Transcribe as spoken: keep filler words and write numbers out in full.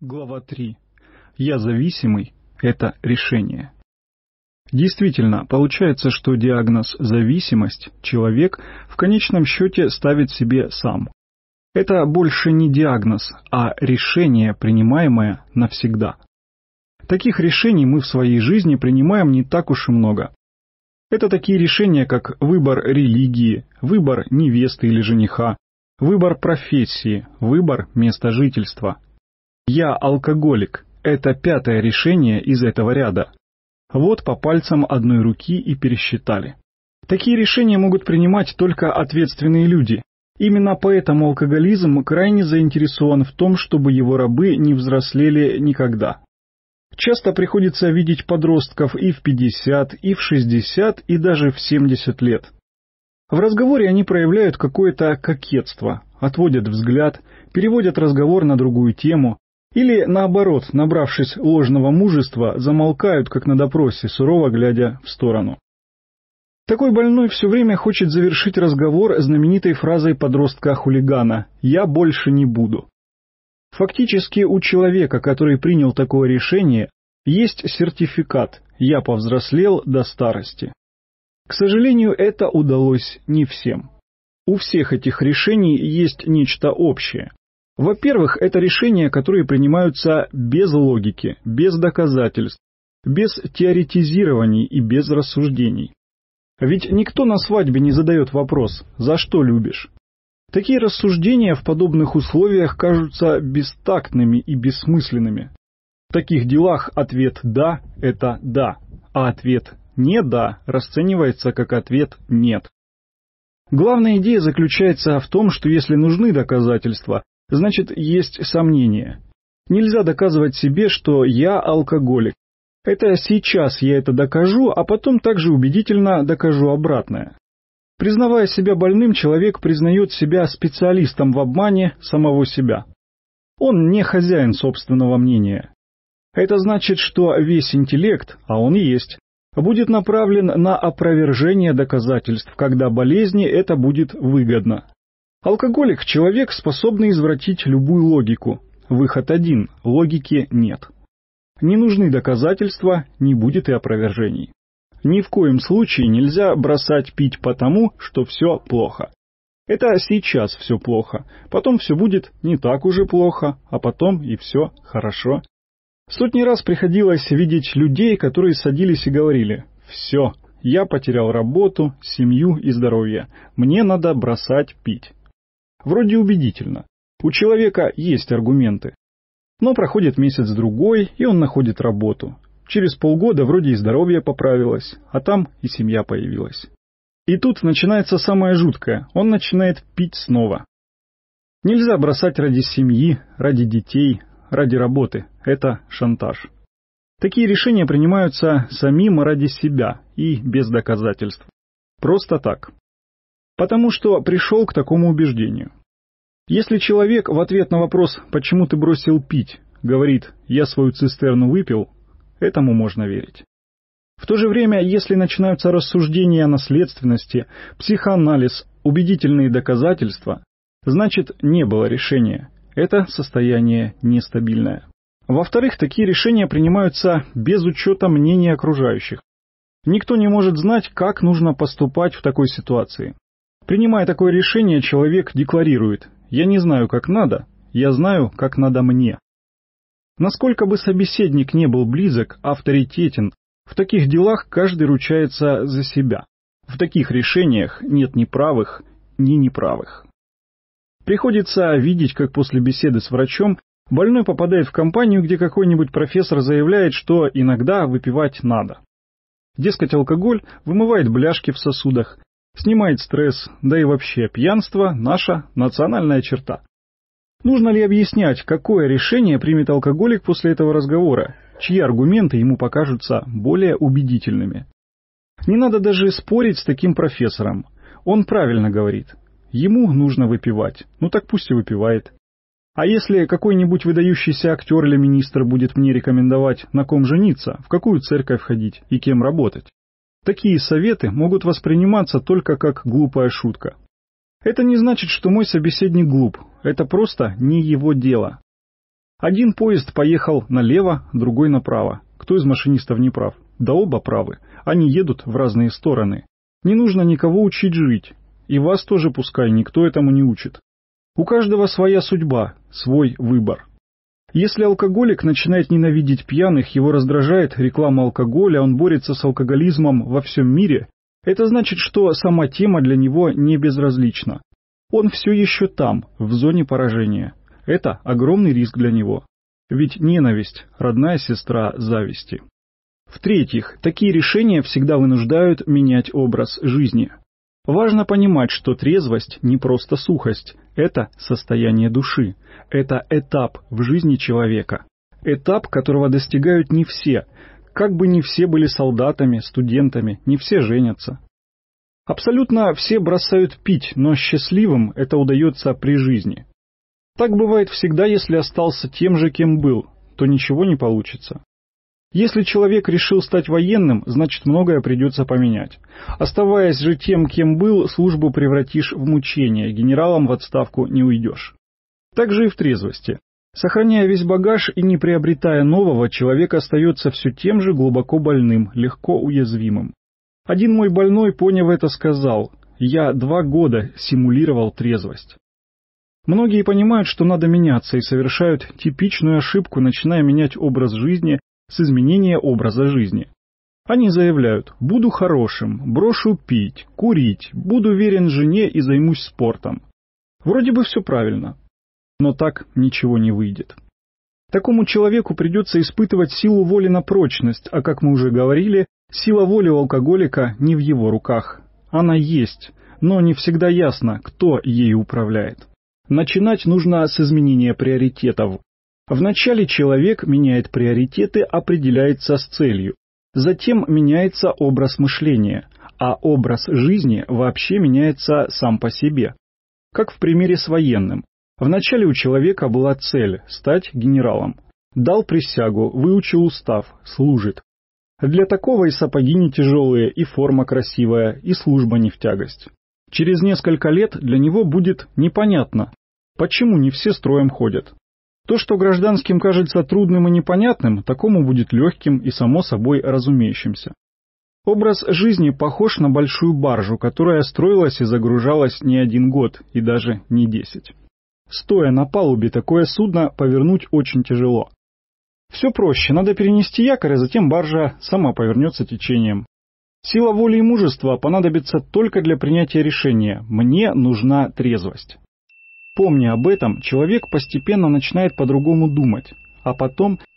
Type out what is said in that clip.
Глава три. Я зависимый – это решение. Действительно, получается, что диагноз «зависимость» человек в конечном счете ставит себе сам. Это больше не диагноз, а решение, принимаемое навсегда. Таких решений мы в своей жизни принимаем не так уж и много. Это такие решения, как выбор религии, выбор невесты или жениха, выбор профессии, выбор места жительства. «Я алкоголик» — это пятое решение из этого ряда. Вот по пальцам одной руки и пересчитали. Такие решения могут принимать только ответственные люди. Именно поэтому алкоголизм крайне заинтересован в том, чтобы его рабы не взрослели никогда. Часто приходится видеть подростков и в пятьдесят, и в шестьдесят, и даже в семьдесят лет. В разговоре они проявляют какое-то кокетство, отводят взгляд, переводят разговор на другую тему, или, наоборот, набравшись ложного мужества, замолкают, как на допросе, сурово глядя в сторону. Такой больной все время хочет завершить разговор знаменитой фразой подростка-хулигана «Я больше не буду». Фактически у человека, который принял такое решение, есть сертификат «Я повзрослел до старости». К сожалению, это удалось не всем. У всех этих решений есть нечто общее. Во-первых, это решения, которые принимаются без логики, без доказательств, без теоретизирований и без рассуждений. Ведь никто на свадьбе не задает вопрос «За что любишь?». Такие рассуждения в подобных условиях кажутся бестактными и бессмысленными. В таких делах ответ «да» — это «да», а ответ «не да» расценивается как ответ «нет». Главная идея заключается в том, что если нужны доказательства, значит, есть сомнения. Нельзя доказывать себе, что я алкоголик. Это сейчас я это докажу, а потом также убедительно докажу обратное. Признавая себя больным, человек признает себя специалистом в обмане самого себя. Он не хозяин собственного мнения. Это значит, что весь интеллект, а он есть, будет направлен на опровержение доказательств, когда болезни это будет выгодно. Алкоголик – человек, способный извратить любую логику. Выход один – логики нет. Не нужны доказательства, не будет и опровержений. Ни в коем случае нельзя бросать пить потому, что все плохо. Это сейчас все плохо, потом все будет не так уже плохо, а потом и все хорошо. Сотни раз приходилось видеть людей, которые садились и говорили «Все, я потерял работу, семью и здоровье, мне надо бросать пить». Вроде убедительно. У человека есть аргументы. Но проходит месяц-другой, и он находит работу. Через полгода вроде и здоровье поправилось, а там и семья появилась. И тут начинается самое жуткое. Он начинает пить снова. Нельзя бросать ради семьи, ради детей, ради работы. Это шантаж. Такие решения принимаются самим ради себя и без доказательств. Просто так. Потому что пришел к такому убеждению. Если человек в ответ на вопрос «почему ты бросил пить?» говорит «я свою цистерну выпил», этому можно верить. В то же время, если начинаются рассуждения о наследственности, психоанализ, убедительные доказательства, значит не было решения. Это состояние нестабильное. Во-вторых, такие решения принимаются без учета мнения окружающих. Никто не может знать, как нужно поступать в такой ситуации. Принимая такое решение, человек декларирует «я не знаю, как надо, я знаю, как надо мне». Насколько бы собеседник не был близок, авторитетен, в таких делах каждый ручается за себя. В таких решениях нет ни правых, ни неправых. Приходится видеть, как после беседы с врачом больной попадает в компанию, где какой-нибудь профессор заявляет, что иногда выпивать надо. Дескать, алкоголь вымывает бляшки в сосудах, снимает стресс, да и вообще пьянство – наша национальная черта. Нужно ли объяснять, какое решение примет алкоголик после этого разговора, чьи аргументы ему покажутся более убедительными? Не надо даже спорить с таким профессором. Он правильно говорит. Ему нужно выпивать, ну так пусть и выпивает. А если какой-нибудь выдающийся актер или министр будет мне рекомендовать, на ком жениться, в какую церковь ходить и кем работать? Такие советы могут восприниматься только как глупая шутка. Это не значит, что мой собеседник глуп, это просто не его дело. Один поезд поехал налево, другой направо. Кто из машинистов не прав? Да оба правы. Они едут в разные стороны. Не нужно никого учить жить. И вас тоже пускай никто этому не учит. У каждого своя судьба, свой выбор. Если алкоголик начинает ненавидеть пьяных, его раздражает реклама алкоголя, он борется с алкоголизмом во всем мире, это значит, что сама тема для него не безразлична. Он все еще там, в зоне поражения. Это огромный риск для него. Ведь ненависть – родная сестра зависти. В-третьих, такие решения всегда вынуждают менять образ жизни. Важно понимать, что трезвость не просто сухость, это состояние души, это этап в жизни человека. Этап, которого достигают не все, как бы не все были солдатами, студентами, не все женятся. Абсолютно все бросают пить, но счастливым это удается при жизни. Так бывает всегда, если остался тем же, кем был, то ничего не получится. Если человек решил стать военным, значит многое придется поменять. Оставаясь же тем, кем был, службу превратишь в мучение, генералом в отставку не уйдешь. Так же и в трезвости. Сохраняя весь багаж и не приобретая нового, человек остается все тем же глубоко больным, легко уязвимым. Один мой больной, поняв это, сказал: «Я два года симулировал трезвость». Многие понимают, что надо меняться, и совершают типичную ошибку, начиная менять образ жизни с изменения образа жизни. Они заявляют: «Буду хорошим, брошу пить, курить, буду верен жене и займусь спортом». Вроде бы все правильно, но так ничего не выйдет. Такому человеку придется испытывать силу воли на прочность, а, как мы уже говорили, сила воли у алкоголика не в его руках. Она есть, но не всегда ясно, кто ею управляет. Начинать нужно с изменения приоритетов. Вначале человек меняет приоритеты, определяется с целью. Затем меняется образ мышления, а образ жизни вообще меняется сам по себе. Как в примере с военным. Вначале у человека была цель – стать генералом. Дал присягу, выучил устав, служит. Для такого и сапоги не тяжелые, и форма красивая, и служба не в тягость. Через несколько лет для него будет непонятно, почему не все строем ходят. То, что гражданским кажется трудным и непонятным, такому будет легким и само собой разумеющимся. Образ жизни похож на большую баржу, которая строилась и загружалась не один год, и даже не десять. Стоя на палубе, такое судно повернуть очень тяжело. Все проще, надо перенести якорь, а затем баржа сама повернется течением. Сила воли и мужества понадобится только для принятия решения «мне нужна трезвость». Помня об этом, человек постепенно начинает по-другому думать, а потом